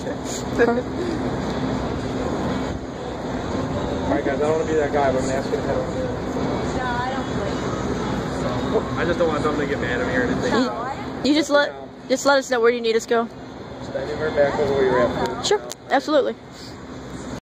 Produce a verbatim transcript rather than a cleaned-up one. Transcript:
Alright guys, I don't want to be that guy, but I'm going to ask you to head over there. No, I don't play. I just don't want somebody to get mad at me or anything. No, You just let just let us know where you need us go. Just anywhere back over where you're at. Sure, absolutely.